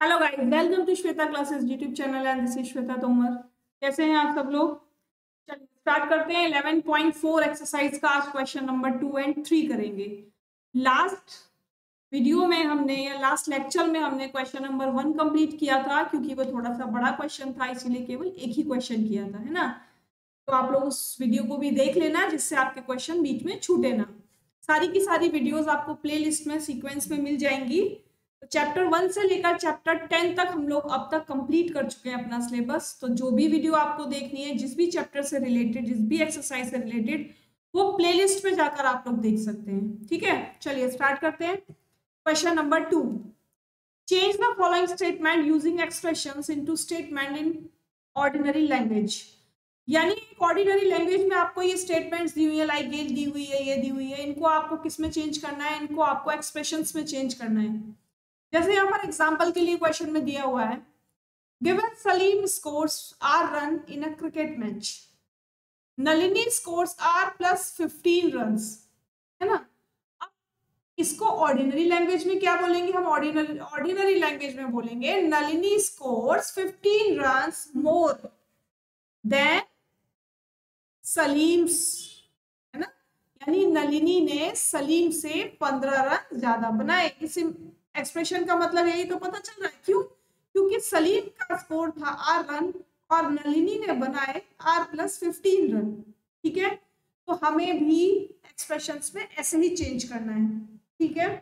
Hello guys, welcome to Shweta classes YouTube channel and this is Shweta Tomar. कैसे हैं आप सब लोग? चलिए स्टार्ट करते हैं। 11.4 एक्सरसाइज का आज क्वेश्चन नंबर 2 एंड 3 करेंगे। लास्ट वीडियो में हमने या लास्ट लेक्चर में हमने क्वेश्चन नंबर 1 कंप्लीट किया था, क्योंकि वो थोड़ा सा बड़ा क्वेश्चन था, इसीलिए केवल एक ही क्वेश्चन किया था, है ना। तो आप लोग उस वीडियो को भी देख लेना, जिससे आपके क्वेश्चन बीच में छूटे ना। सारी की सारी वीडियोस आपको प्लेलिस्ट में सीक्वेंस में मिल जाएंगी। तो चैप्टर 1 से लेकर चैप्टर 10 तक हम लोग अब तक कंप्लीट कर चुके हैं अपना सिलेबस। तो जो भी वीडियो आपको देखनी है, जिस भी चैप्टर से रिलेटेड, जिस भी एक्सरसाइज से रिलेटेड, वो प्लेलिस्ट में जाकर आप लोग देख सकते हैं। ठीक है, चलिए स्टार्ट करते हैं। Question number 2, change the following statement using expressions into statement in ordinary language. यानी एक ऑर्डिनरी लैंग्वेज में आपको ये स्टेटमेंट्स दी हुई है, लाइक ये दी हुई है, ये दी हुई है, इनको आपको किस में चेंज करना है? इनको आपको एक्सप्रेशंस में चेंज करना है। जैसे यहाँ पर एग्जांपल के लिए क्वेश्चन में दिया हुआ है, given Salim scores R run in a cricket match, Nalini scores R plus 15 runs, है ना। अब इसको ऑर्डिनरी लैंग्वेज में क्या बोलेंगे हम? ऑर्डिनरी लैंग्वेज में बोलेंगे Nalini scores 15 runs more than Salim's, है ना। यानी नलिनी ने सलीम से 15 रन ज्यादा बनाए। इस एक्सप्रेशन का मतलब यही तो पता चल रहा है। क्यों? क्योंकि सलीम का स्कोर था आर रन और नलिनी ने बनाए आर प्लस 15 रन। ठीक है, तो हमें भी एक्सप्रेशंस में ऐसे ही चेंज करना है। ठीक है,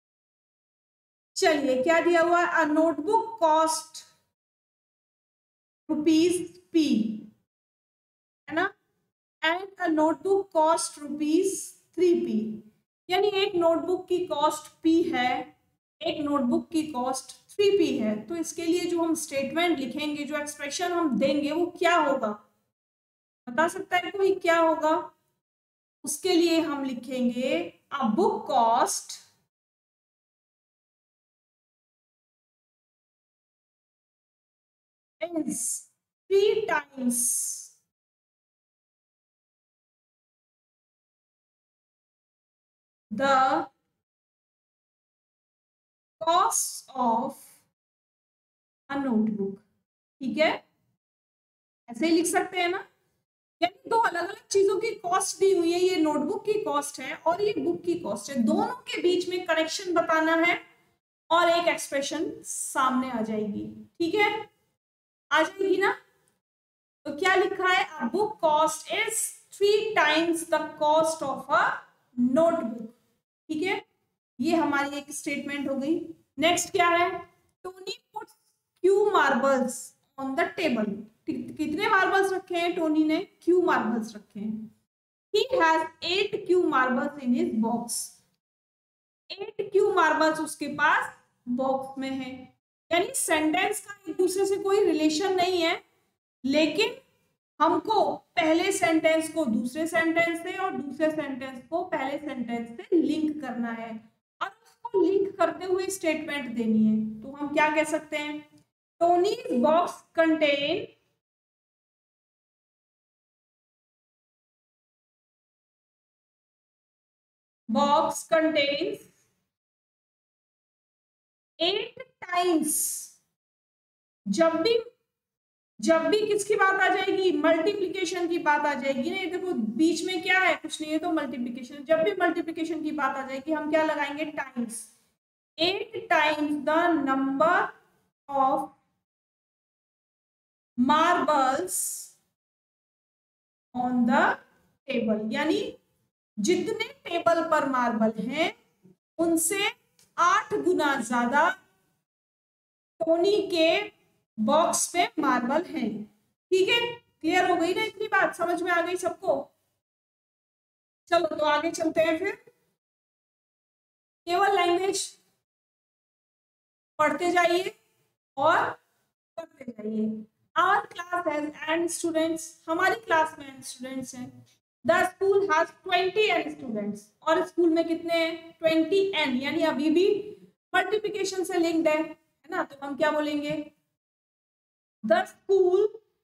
चलिए क्या दिया हुआ है? A notebook cost rupees P, है ना, and a notebook cost rupees 3p। यानी एक नोटबुक की कॉस्ट p है, एक नोटबुक की कॉस्ट 3p है। तो इसके लिए जो हम स्टेटमेंट लिखेंगे, जो एक्सप्रेशन हम देंगे, वो क्या होगा? बता सकता है कोई क्या होगा? उसके लिए हम लिखेंगे a book cost is 3 times the cost of a notebook। ठीक है, ऐसे ही लिख सकते हैं ना। यानी दो अलग अलग चीजों की कॉस्ट दी हुई है, ये नोटबुक की कॉस्ट है और ये बुक की कॉस्ट है, दोनों के बीच में कनेक्शन बताना है और एक एक्सप्रेशन सामने आ जाएगी। ठीक है, आ जाएगी ना। तो क्या लिखा है? A book cost is 3 times the cost of a notebook. ठीक है, ये हमारी एक स्टेटमेंट हो गई। नेक्स्ट क्या है? Tony puts Q marbles on the table. कितने मार्बल्स रखे हैं टोनी ने? क्यू मार्बल्स रखे हैं। He has 8 Q marbles in his box। 8 Q marbles उसके पास बॉक्स में है। यानी सेंटेंस का एक दूसरे से कोई रिलेशन नहीं है, लेकिन हमको पहले सेंटेंस को दूसरे सेंटेंस से और दूसरे सेंटेंस को पहले सेंटेंस से लिंक करना है और उसको लिंक करते हुए स्टेटमेंट देनी है। तो हम क्या कह सकते हैं? Tony box contain box contains 8 times। जब भी किसकी बात आ जाएगी? मल्टीप्लीकेशन की बात आ जाएगी। नहीं देखो बीच में क्या है? कुछ नहीं है, तो मल्टीप्लीकेशन। जब भी मल्टीप्लीकेशन की बात आ जाएगी हम क्या लगाएंगे? Times. 8 times the number of marbles on the table. यानी जितने टेबल पर मार्बल हैं उनसे 8 गुना ज्यादा टोनी के बॉक्स में मार्बल हैं। ठीक है, क्लियर हो गई ना? इतनी बात समझ में आ गई सबको? चलो तो आगे चलते हैं फिर। केवल लैंग्वेज पढ़ते जाइए और करते जाइए। Our class has and students. हमारी क्लास में एंड स्टूडेंट्स हैं। The school has 20 and students. और स्कूल में कितने हैं? 20 एंड। यानी अभी भी मल्टीप्लिकेशन से लिंक्ड है ना। तो हम क्या बोलेंगे? The school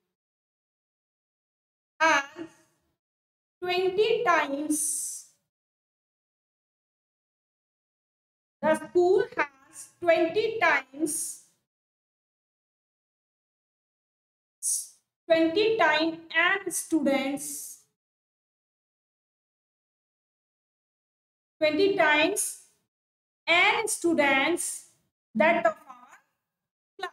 has 20 times the school has 20 times 20 times n students, 20 times n students that of our class.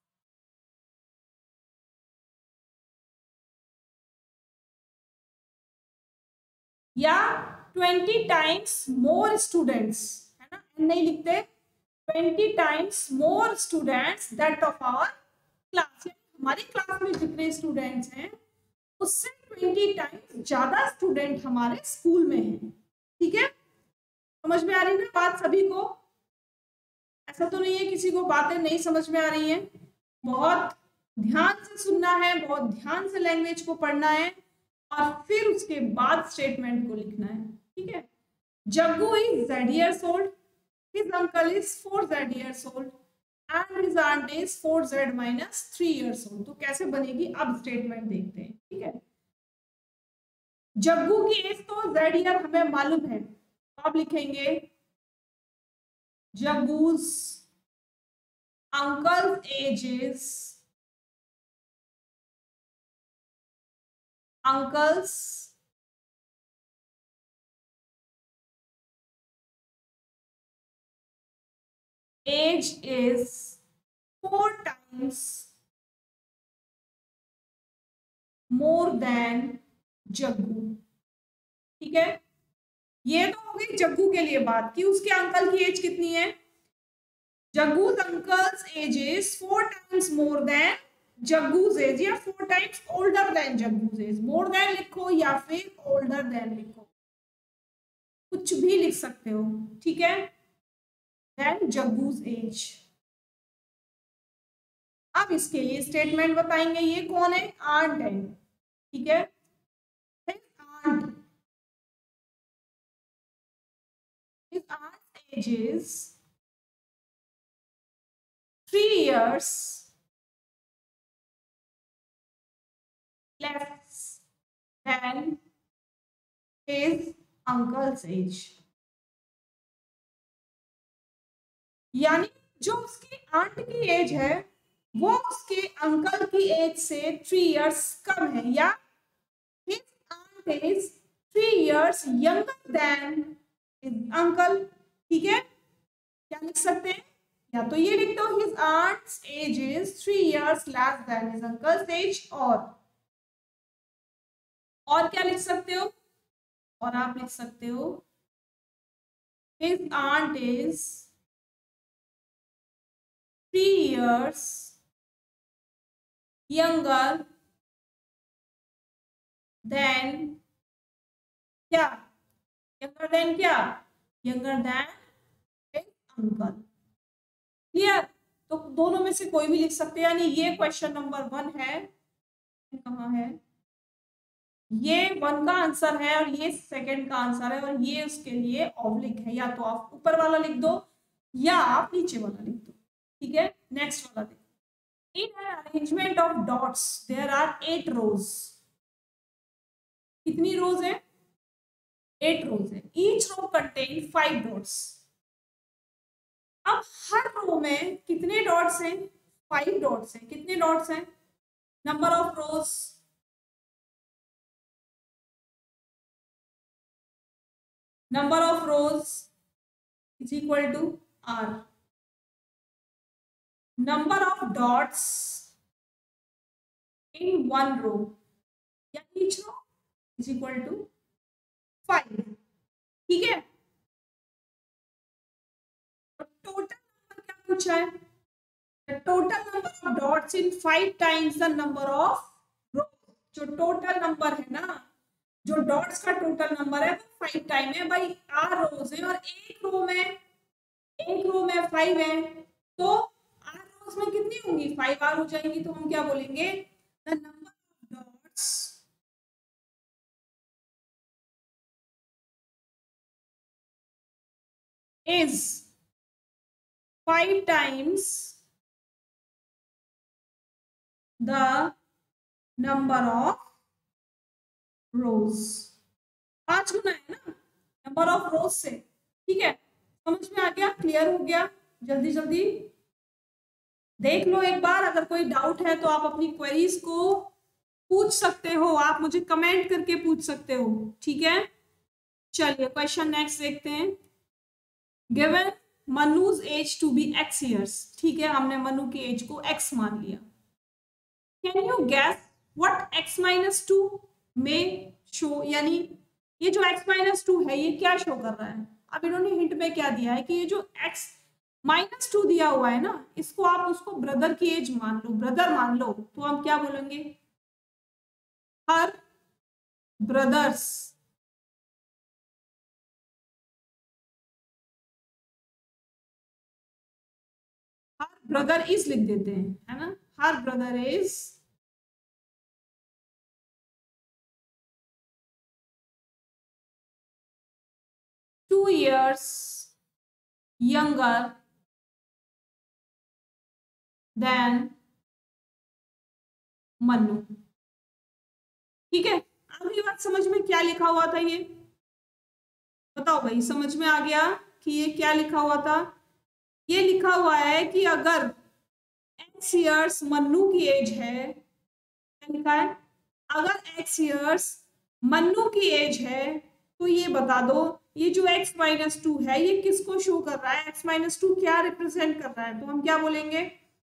या 20 टाइम्स मोर स्टूडेंट्स, है ना, नहीं लिखते, 20 times more students that of our class, हमारी क्लास में जितने स्टूडेंट्स हैं उससे 20 टाइम्स ज्यादा स्टूडेंट हमारे स्कूल में हैं। ठीक है, समझ में आ रही है ना बात सभी को? ऐसा तो नहीं है किसी को बातें नहीं समझ में आ रही हैं। बहुत ध्यान से सुनना है, बहुत ध्यान से लैंग्वेज को पढ़ना है और फिर उसके बाद स्टेटमेंट को लिखना है। ठीक है, Jaggu is Z years old, his uncle is 4Z years old and his aunt is 4Z minus 3 years old। तो कैसे बनेगी, अब स्टेटमेंट देखते हैं। ठीक है, जग्गू की एज तो Z ईयर हमें मालूम है, आप लिखेंगे जग्गू's uncle's age is, uncle's age is 4 times more than Jaggu. ठीक है, ये तो हो गई जग्गू के लिए बात कि उसके अंकल की एज कितनी है। जग्गू's uncle's age is 4 times more than जग्गू's age, या 4 times older than जग्गू's age। more than लिखो या फिर older than लिखो, कुछ भी लिख सकते हो। ठीक है, than जग्गू's age। अब इसके लिए स्टेटमेंट बताएंगे, ये कौन है, आंट है। ठीक है, aunt, his aunt's age is 3 years less than his uncle's age। यानी जो उसकी आंट की एज है वो उसके अंकल की एज से 3 इयर्स कम है, या his aunt is 3 years younger than his uncle। ठीक है, क्या लिख सकते हैं, या तो ये लिख दो his aunt's age is 3 years less than his uncle's age, और क्या लिख सकते हो, और आप लिख सकते हो his aunt is 3 years younger than क्या, younger than क्या, younger than his uncle। Clear, तो दोनों में से कोई भी लिख सकते हैं, यानी ये क्वेश्चन नंबर 1 है, कहाँ है, ये 1 का आंसर है और ये सेकंड का आंसर है, और ये उसके लिए ऑब्लिक है, या तो आप ऊपर वाला लिख दो या आप नीचे वाला लिख दो। ठीक है, नेक्स्ट वाला देखो, in an arrangement of dots there are 8 rows. कितनी रोज है, 8 रोज है, ईच रो कंटेन 5 डॉट्स। अब हर रो में कितने डॉट्स हैं, 5 डॉट्स हैं। कितने डॉट्स हैं, number of rows, number of rows is equal to r, number of dots in one row या each row is equal to 5। ठीक है, टोटल नंबर क्या पूछा है, the total number of dots in 5 times the number of rows। जो total number है ना, जो डॉट्स का टोटल नंबर है वो 5 टाइम है भाई, 8 रोज है और एक रो में 5 है, तो 8 रोज में कितनी होंगी, 5 आर हो जाएंगी। तो हम क्या बोलेंगे, the number of dots is 5 times the number of rows. 5 गुना है ना नंबर ऑफ रोज से। ठीक है, समझ में आ गया, क्लियर हो गया, जल्दी जल्दी देख लो एक बार, अगर कोई डाउट है तो आप अपनी क्वेरीज को पूछ सकते हो, आप मुझे कमेंट करके पूछ सकते हो, ठीक है। चलिए क्वेश्चन नेक्स्ट देखते हैं। Given Manu's age to be x years, ठीक है, हमने मनु की एज को x मान लिया। Can you guess what x minus two may show, यानी ये जो x माइनस टू है ये क्या शो कर रहा है। अब इन्होंने हिंट में क्या दिया है कि ये जो x माइनस टू दिया हुआ है ना, इसको आप उसको ब्रदर की एज मान लो, ब्रदर मान लो, तो हम क्या बोलेंगे, her brothers her brother is लिख देते हैं, है ना, her brother is 2 years younger than Mannu, ठीक है। अब ये बात समझ में क्या लिखा हुआ था, ये बताओ भाई, समझ में आ गया कि ये क्या लिखा हुआ था। ये लिखा हुआ है कि अगर x years मन्नू की एज है, क्या लिखा है, अगर x years मन्नू की एज है तो ये बता दो ये जो x माइनस टू है ये किसको शो कर रहा है, x माइनस टू क्या रिप्रेजेंट कर रहा है। तो हम क्या बोलेंगे,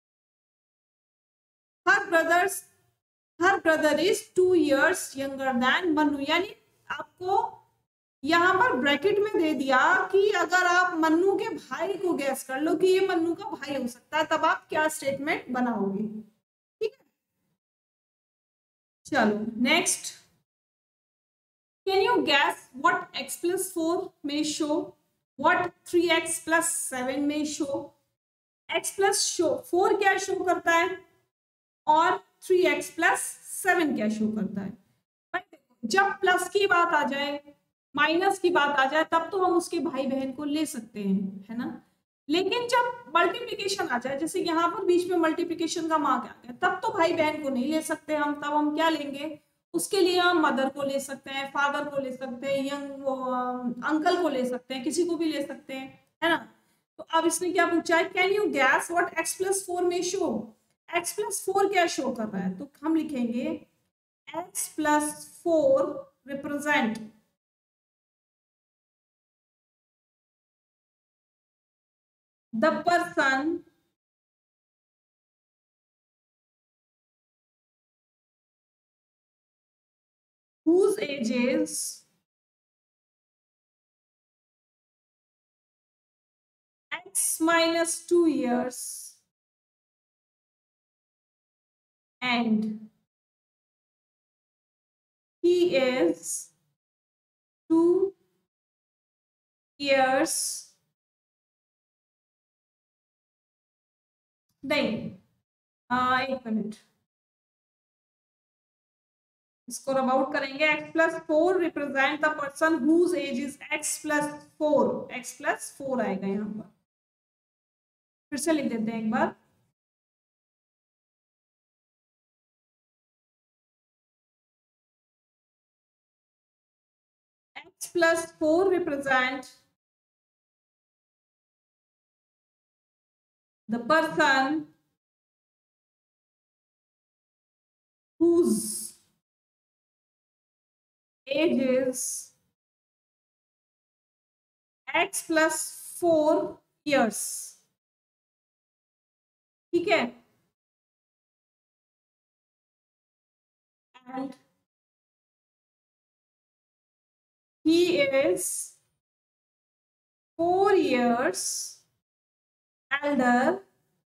her brother is 2 years younger than Mannu, यानी आपको यहाँ पर ब्रैकेट में दे दिया कि अगर आप मन्नू के भाई को गैस कर लो कि ये मन्नू का भाई हो सकता है, तब आप क्या स्टेटमेंट बनाओगे, ठीक है। चलो next, can you guess what x plus 4 may show, what 3x plus 7 में शो। x प्लस 4 क्या शो करता है और 3x प्लस 7 क्या शो करता है। जब प्लस की बात आ जाए, माइनस की बात आ जाए, तब तो हम उसके भाई बहन को ले सकते हैं, है ना। लेकिन जब मल्टीप्लिकेशन आ जाए, जैसे यहाँ पर बीच में मल्टीप्लिकेशन का मार्क आ गया, तब तो भाई बहन को नहीं ले सकते हम। तब हम क्या लेंगे, उसके लिए हम मदर को ले सकते हैं, फादर को ले सकते हैं, अंकल को ले सकते हैं, किसी को भी ले सकते हैं, है ना। तो अब इसने क्या पूछा है, can you guess what x plus 4 may show. x plus 4 क्या शो कर रहा है, तो हम लिखेंगे x plus 4 represent the person whose age is x minus 2 years and he is 2 years नहीं, एक मिनट, इसको रब आउट करेंगे। x plus 4 represent the person whose age is x plus 4, x plus 4 आएगा यहाँ पर। फिर से लिख देते हैं एक बार, x plus 4 represent the person whose age is x plus 4 years, ठीक है, and he is 4 years elder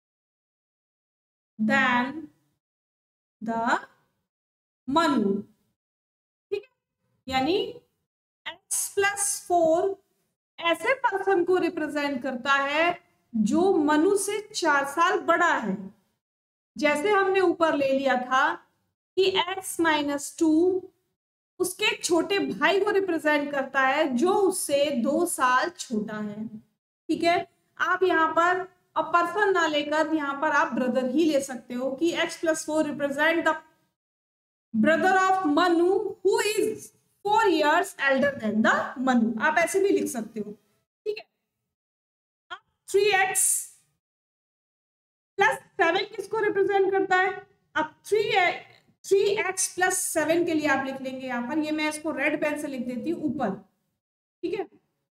than the Manu, ठीक है। यानी x प्लस 4 ऐसे पर्सन को रिप्रेजेंट करता है जो मनु से 4 साल बड़ा है। जैसे हमने ऊपर ले लिया था कि x माइनस 2 उसके छोटे भाई को रिप्रेजेंट करता है जो उससे 2 साल छोटा है, ठीक है। आप यहाँ पर अब पर्सन ना लेकर यहाँ पर आप ब्रदर ही ले सकते हो कि x plus 4 represent the brother of Manu who is 4 years elder than the Manu, आप ऐसे भी लिख सकते हो, ठीक है। अब 3x प्लस 7 किसको रिप्रेजेंट करता है, अब 3x+7 के लिए आप लिख लेंगे यहाँ पर, ये मैं इसको रेड पेन से लिख देती हूँ ऊपर, ठीक है।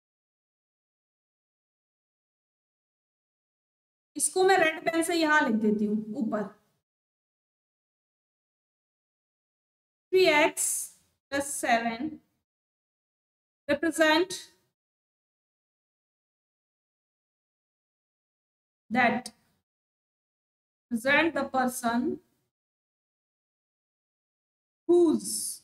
इसको मैं रेड पेन से यहाँ लिख देती हूँ ऊपर, 3x+7 represent the person whose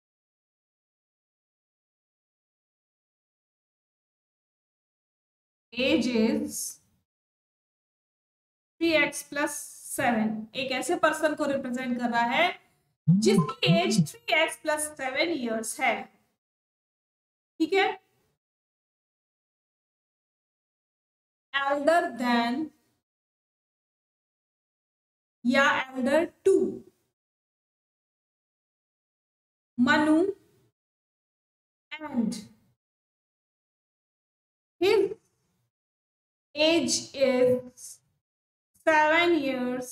age is 3x+7। एक ऐसे पर्सन को रिप्रेजेंट कर रहा है जिसकी एज 3x+7 ईयर्स है, ठीक है। एल्डर देन या elder to Manu and his age is 7 years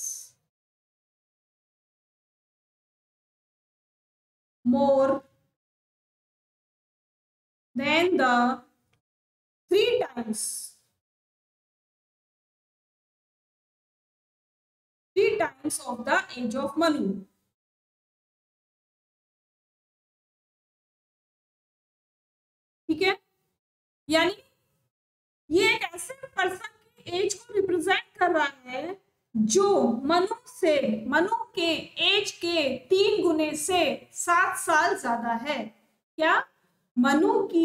more than the 3 times of the age of Manu। ठीक है, यानी ये एक ऐसे पर्सन की एज को रिप्रेजेंट कर रहा है जो मनु के एज के 3 गुने से 7 साल ज्यादा है। क्या? मनु की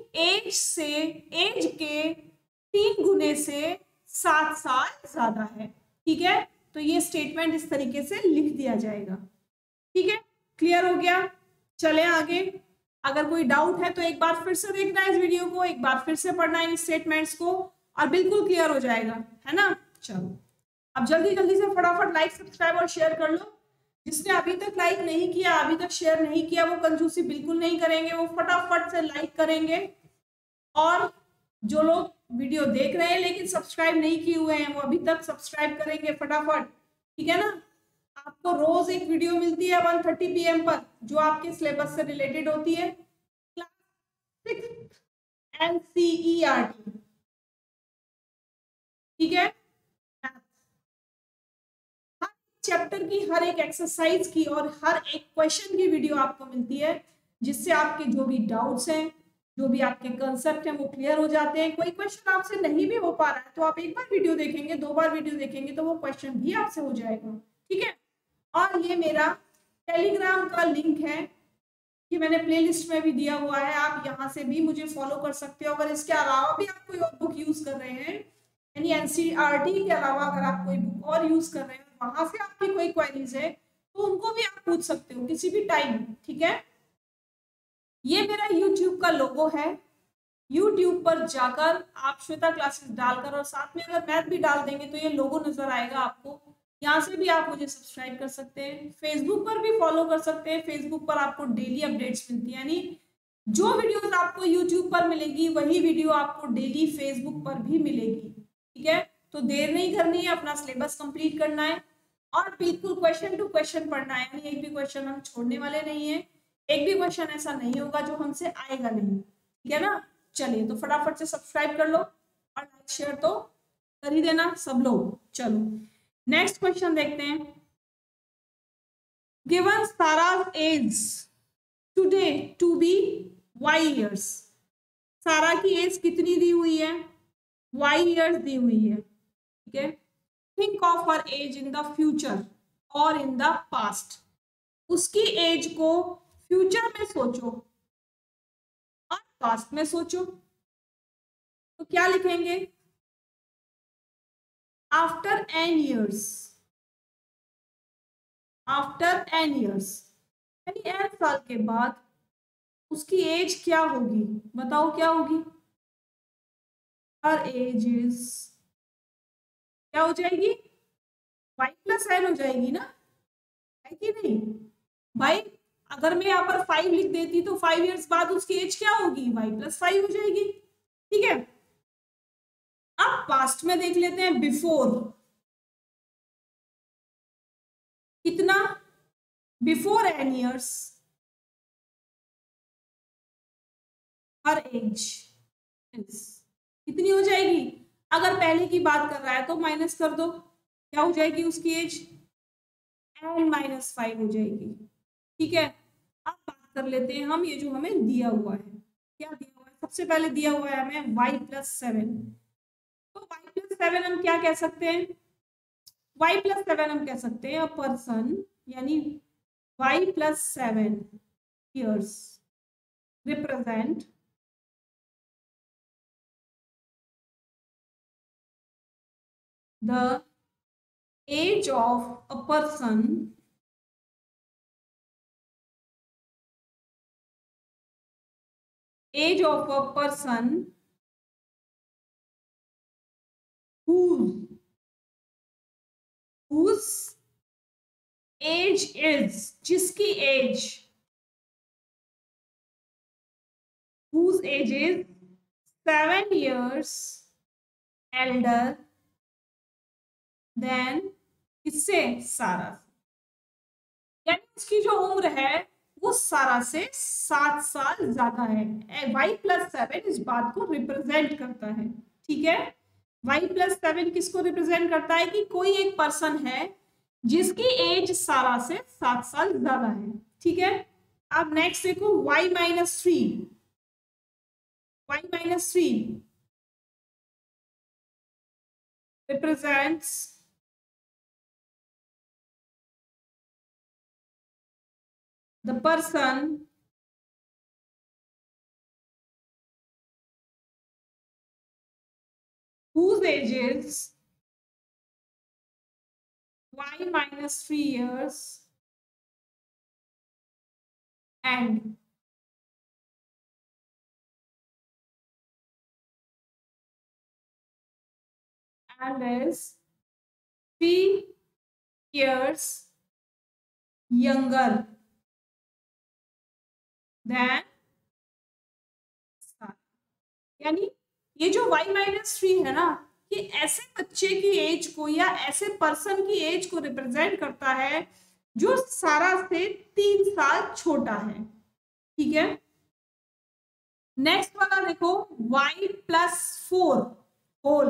एज के 3 गुने से 7 साल ज्यादा है, ठीक है। तो ये स्टेटमेंट इस तरीके से लिख दिया जाएगा, ठीक है। क्लियर हो गया? चले आगे। अगर कोई डाउट है तो एक बार फिर से देखना इस वीडियो को, एक बार फिर से पढ़ना इन स्टेटमेंट्स को और बिल्कुल क्लियर हो जाएगा, है ना। चलो अब जल्दी जल्दी से फटाफट लाइक सब्सक्राइब और शेयर कर लो। जिसने अभी तक लाइक नहीं किया, अभी तक शेयर नहीं किया, वो कंजूसी बिल्कुल नहीं करेंगे, वो फटाफट से लाइक करेंगे। और जो लोग वीडियो देख रहे हैं लेकिन सब्सक्राइब नहीं किए हुए हैं, वो अभी तक सब्सक्राइब करेंगे फटाफट, ठीक है ना। आपको रोज एक वीडियो मिलती है 1:30 PM पर, जो आपके सिलेबस से रिलेटेड होती है। क्लास 6 NCERT, ठीक है। हर चैप्टर की, हर एक एक्सरसाइज की और हर एक क्वेश्चन की वीडियो आपको मिलती है, जिससे आपके जो भी डाउट्स हैं, जो भी आपके कंसेप्ट हैं, वो क्लियर हो जाते हैं। कोई क्वेश्चन आपसे नहीं भी हो पा रहा है तो आप एक बार वीडियो देखेंगे, 2 बार वीडियो देखेंगे तो वो क्वेश्चन भी आपसे हो जाएगा, ठीक है। और ये मेरा टेलीग्राम का लिंक है कि मैंने प्लेलिस्ट में भी दिया हुआ है, आप यहाँ से भी मुझे फॉलो कर सकते हो। अगर इसके अलावा भी आप कोई और बुक यूज कर रहे हैं, यानी एनसीईआरटी के अलावा अगर आप कोई बुक और यूज कर रहे हैं, वहां से आपकी कोई क्वेरीज है तो उनको भी आप पूछ सकते हो किसी भी टाइम, ठीक है। ये मेरा यूट्यूब का लोगो है। यूट्यूब पर जाकर आप श्वेता क्लासेस डालकर और साथ में अगर मैथ भी डाल देंगे तो ये लोगो नजर आएगा आपको। यहाँ से भी आप मुझे सब्सक्राइब कर सकते हैं, फेसबुक पर भी फॉलो कर सकते हैं। फेसबुक पर आपको डेली अपडेट्स मिलती है, यानी जो वीडियोस आपको यूट्यूब पर मिलेगी वही वीडियो आपको डेली फेसबुक पर भी मिलेगी, ठीक है। तो देर नहीं करनी है, अपना सिलेबस कंप्लीट करना है और बिल्कुल क्वेश्चन टू क्वेश्चन पढ़ना है, यानी एक भी क्वेश्चन हम छोड़ने वाले नहीं है। एक भी क्वेश्चन ऐसा नहीं होगा जो हमसे आएगा नहीं, ठीक है ना। चलिए तो फटाफट से सब्सक्राइब कर लो और लाइक शेयर तो कर ही देना सब लोग। चलो नेक्स्ट क्वेश्चन देखते हैं। Given Sara's age today to be y years। सारा की एज कितनी दी हुई है? y years दी हुई है, ठीक है। Think of her age in the future और इन द पास्ट। उसकी एज को फ्यूचर में सोचो और पास्ट में सोचो, तो क्या लिखेंगे? After n years, after n years यानी n साल के बाद उसकी एज क्या होगी? बताओ क्या होगी? हर एज इज क्या हो जाएगी? y+n हो जाएगी ना, है कि नहीं भाई? अगर मैं यहाँ पर 5 लिख देती तो 5 इयर्स बाद उसकी एज क्या होगी? y+5 हो जाएगी, ठीक है। अब पास्ट में देख लेते हैं, बिफोर। कितना? Before n years her age is कितनी हो जाएगी? अगर पहले की बात कर रहा है तो माइनस कर दो, क्या हो जाएगी उसकी एज? n-5 हो जाएगी। ठीक है, अब बात कर लेते हैं हम ये जो हमें दिया हुआ है, क्या दिया हुआ है? सबसे पहले दिया हुआ है हमें y+7, तो y+7 हम क्या कह सकते हैं? y+7 हम कह सकते हैं अ पर्सन, यानी y+7 years represent the age of a person whose age is, जिसकी age, whose age is 7 years elder than किससे? सारा, यानी उसकी जो उम्र है वो सारा से 7 साल ज्यादा है। y+7 इस बात को रिप्रेजेंट करता है। ठीक है, y+7 किसको रिप्रेजेंट करता है? कि कोई एक पर्सन है जिसकी एज सारा से 7 साल ज्यादा है। ठीक है, अब नेक्स्ट देखो y-3, y-3 represents the person whose age is y-3 years and is 3 years younger than सारा। यानी ये जो y-3 है ना, ये ऐसे बच्चे की एज को या ऐसे पर्सन की एज को रिप्रेजेंट करता है जो सारा से 3 साल छोटा है। ठीक है, नेक्स्ट वाला देखो y+4 होल,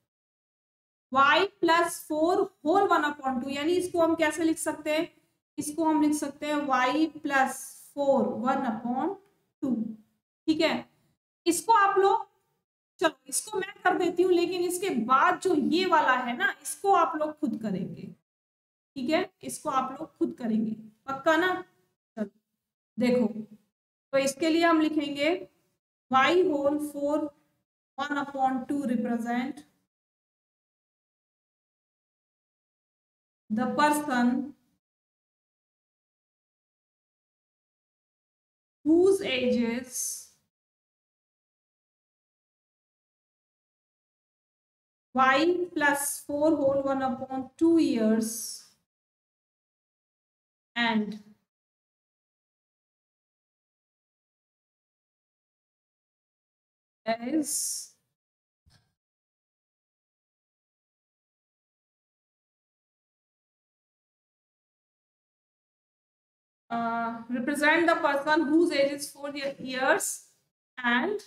y+4 होल 1/2, यानी इसको हम कैसे लिख सकते हैं? इसको हम लिख सकते हैं y+4 1/2। ठीक है, इसको आप लोग, चलो इसको मैं कर देती हूँ, लेकिन इसके बाद जो ये वाला है ना, इसको आप लोग खुद करेंगे। ठीक है, इसको आप लोग खुद करेंगे, पक्का ना? चलो देखो, तो इसके लिए हम लिखेंगे y4 1/2 represent the person whose age is y+4 whole 1/2 years and is represent the person whose age is 4 years and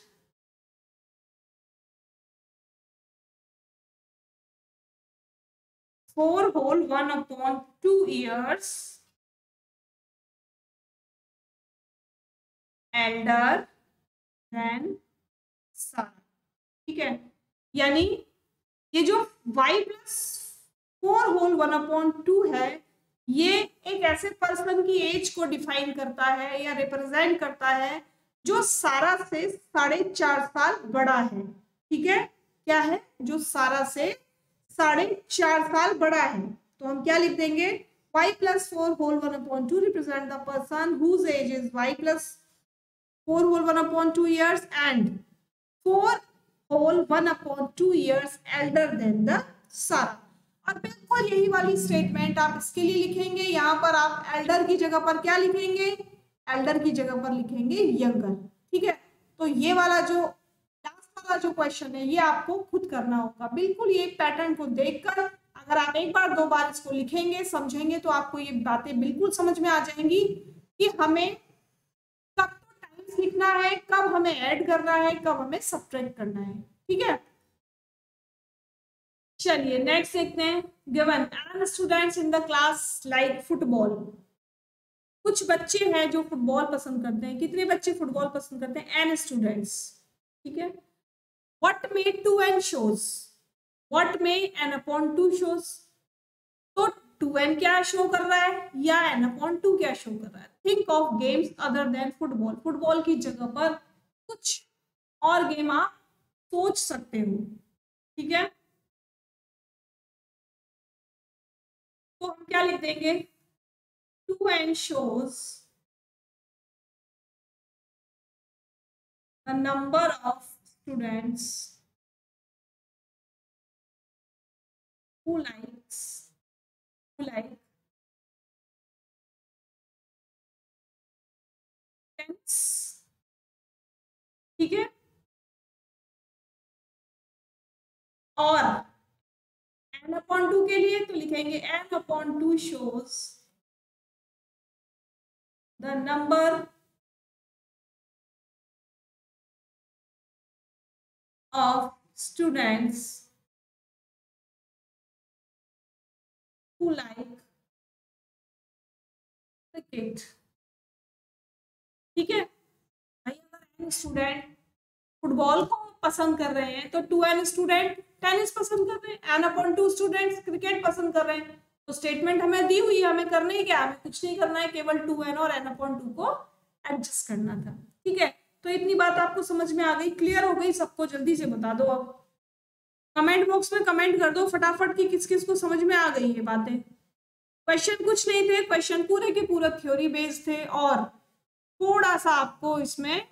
4 whole 1/2 years elder than सारा। ठीक है, यानी ये जो y+4 होल 1/2 है, ये एक ऐसे पर्सन की एज को डिफाइन करता है या रिप्रेजेंट करता है जो सारा से 4.5 साल बड़ा है। ठीक है, क्या है? जो सारा से 4.5 साल बड़ा है। तो हम क्या लिख देंगे? y+4 whole 1/2 represent the person whose age is y+4 whole 1/2 years and 4 whole 1/2 years elder than the सारा। और बिल्कुल यही वाली स्टेटमेंट आप इसके लिए लिखेंगे। यहाँ पर आप एल्डर की जगह पर क्या लिखेंगे? एल्डर की जगह पर लिखेंगे यंगर। ठीक है, तो ये वाला जो लास्ट वाला जो क्वेश्चन है, ये आपको खुद करना होगा। बिल्कुल ये पैटर्न को देखकर अगर आप एक बार दो बार इसको लिखेंगे समझेंगे तो आपको ये बातें बिल्कुल समझ में आ जाएंगी कि हमें कब तो टाइम्स लिखना है, कब हमें ऐड करना है, कब हमें सब्ट्रैक्ट करना है। ठीक है, चलिए नेक्स्ट देखते हैं। Given n students in the class like football. कुछ बच्चे हैं जो फुटबॉल पसंद करते हैं। कितने बच्चे फुटबॉल पसंद करते हैं? N students. ठीक है, what may 2n shows? What may n upon 2 shows? तो 2n क्या शो कर रहा है या n upon 2 क्या शो कर रहा है? Think of games other than football. Football की जगह पर कुछ और गेम आप सोच सकते हो। ठीक है, तो हम क्या लिख देंगे? 2n shows the number of students who like tens। ठीक है, और n upon 2 के लिए तो लिखेंगे n upon 2 shows the number of students who like cricket। ठीक है भाई, अगर n स्टूडेंट फुटबॉल को पसंद कर रहे हैं तो 2n स्टूडेंट टेनिस पसंद कर रहे हैं, n upon 2 स्टूडेंट्स क्रिकेट पसंद कर रहे हैं। तो स्टेटमेंट हमें दी हुई है, हमें करना ही क्या? हमें कुछ नहीं करना है, केवल 2n और n upon 2 को एडजस्ट करना था। ठीक है, तो इतनी बात आपको समझ में आ गई, क्लियर हो गई सबको? जल्दी से बता दो, अब कमेंट बॉक्स में कमेंट कर दो फटाफट कि किस किस को समझ में आ गई ये बातें। क्वेश्चन कुछ नहीं थे, क्वेश्चन पूरे के पूरे थ्योरी बेस्ड थे और थोड़ा सा आपको इसमें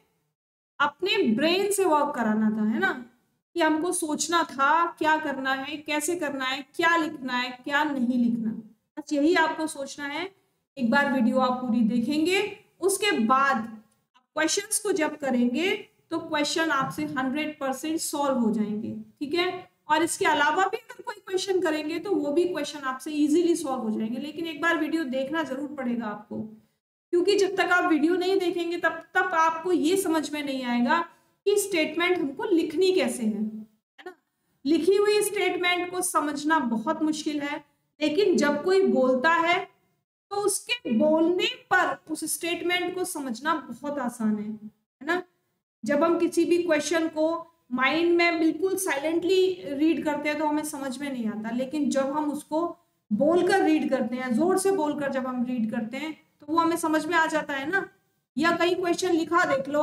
अपने ब्रेन से वर्क कराना था, है ना, कि हमको सोचना था क्या करना है, कैसे करना है, क्या लिखना है, क्या नहीं लिखना। बस यही आपको सोचना है। एक बार वीडियो आप पूरी देखेंगे, उसके बाद आप क्वेश्चंस को जब करेंगे तो क्वेश्चन आपसे 100% सॉल्व हो जाएंगे। ठीक है, और इसके अलावा भी अगर कोई क्वेश्चन करेंगे तो वो भी क्वेश्चन आपसे इजीली सॉल्व हो जाएंगे। लेकिन एक बार वीडियो देखना जरूर पड़ेगा आपको, क्योंकि जब तक आप वीडियो नहीं देखेंगे तब तक आपको ये समझ में नहीं आएगा कि स्टेटमेंट हमको लिखनी कैसे है ना। लिखी हुई स्टेटमेंट को समझना बहुत मुश्किल है, लेकिन जब कोई बोलता है तो उसके बोलने पर उस स्टेटमेंट को समझना बहुत आसान है ना। जब हम किसी भी क्वेश्चन को माइंड में बिल्कुल साइलेंटली रीड करते हैं तो हमें समझ में नहीं आता, लेकिन जब हम उसको बोलकर रीड करते हैं, जोर से बोलकर जब हम रीड करते हैं तो वो हमें समझ में आ जाता है ना। या कई क्वेश्चन लिखा देख लो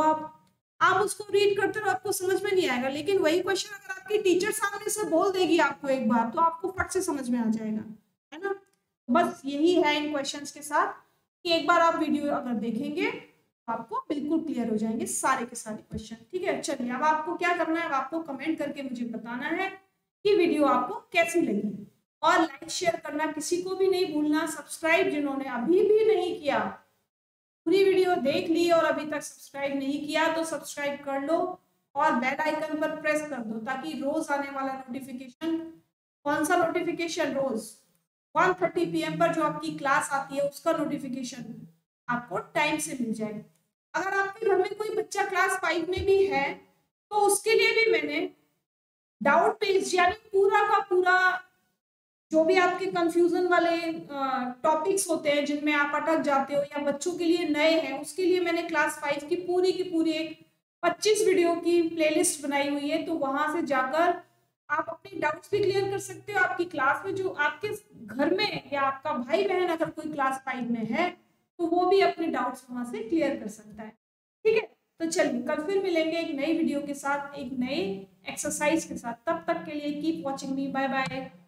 आप उसको रीड करते हो आपको समझ में नहीं आएगा, लेकिन वही क्वेश्चन अगर आपकी टीचर सामने से बोल देगी आपको एक बार तो आपको फट से समझ में आ जाएगा, है ना। बस यही है इन क्वेश्चंस के साथ कि एक बार आप वीडियो अगर देखेंगे तो आपको बिल्कुल क्लियर हो जाएंगे सारे के सारे क्वेश्चन। ठीक है, चलिए अब आपको क्या करना है, अब आपको कमेंट करके मुझे बताना है कि वीडियो आपको कैसी लगी, और लाइक शेयर करना किसी को भी नहीं भूलना। सब्सक्राइब जिन्होंने अभी भी नहीं किया, पूरी वीडियो देख ली और अभी तक सब्सक्राइब नहीं किया तो सब्सक्राइब कर लो और बेल आइकन पर प्रेस कर दो, ताकि रोज आने वाला नोटिफिकेशन, कौन सा नोटिफिकेशन, रोज 1:30 PM पर जो आपकी क्लास आती है उसका नोटिफिकेशन आपको टाइम से मिल जाए। अगर आपके घर में कोई बच्चा क्लास 5 में भी है तो उसके लिए भी मैंने डाउट पेज यानी पूरा का पूरा जो भी आपके कंफ्यूजन वाले टॉपिक्स होते हैं जिनमें आप अटक जाते हो या बच्चों के लिए नए हैं, उसके लिए मैंने क्लास 5 की पूरी एक 25 वीडियो की प्लेलिस्ट बनाई हुई है। तो वहां से जाकर आप अपने डाउट्स भी क्लियर कर सकते हो। आपकी क्लास में जो आपके घर में या आपका भाई बहन अगर कोई क्लास 5 में है तो वो भी अपने डाउट्स वहां से क्लियर कर सकता है। ठीक है, तो चलिए कल फिर मिलेंगे एक नई वीडियो के साथ, एक नए एक्सरसाइज के साथ। तब तक के लिए keep watching me, bye bye.